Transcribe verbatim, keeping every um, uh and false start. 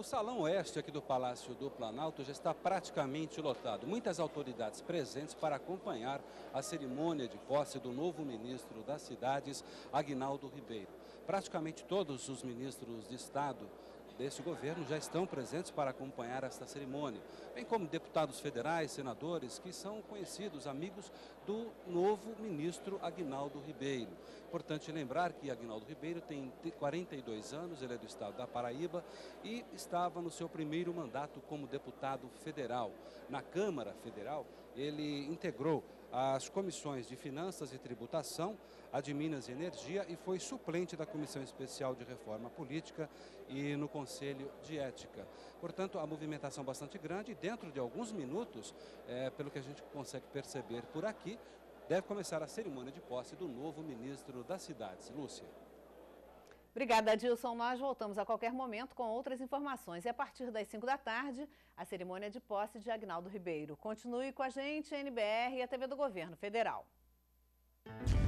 Salão Oeste aqui do Palácio do Planalto já está praticamente lotado. Muitas autoridades presentes para acompanhar a cerimônia de posse do novo ministro das Cidades, Aguinaldo Ribeiro. Praticamente todos os ministros de Estado deste governo já estão presentes para acompanhar esta cerimônia, bem como deputados federais, senadores, que são conhecidos, amigos do novo ministro Aguinaldo Ribeiro. Importante lembrar que Aguinaldo Ribeiro tem quarenta e dois anos, ele é do estado da Paraíba e estava no seu primeiro mandato como deputado federal. Na Câmara Federal, ele integrou as comissões de Finanças e Tributação, a de Minas e Energia e foi suplente da Comissão Especial de Reforma Política e no Conselho de Ética. Portanto, a movimentação bastante grande e dentro de alguns minutos, é, pelo que a gente consegue perceber por aqui, deve começar a cerimônia de posse do novo ministro das Cidades. Lúcia. Obrigada, Adilson. Nós voltamos a qualquer momento com outras informações. E a partir das cinco da tarde, a cerimônia de posse de Aguinaldo Ribeiro. Continue com a gente, N B R e a T V do Governo Federal.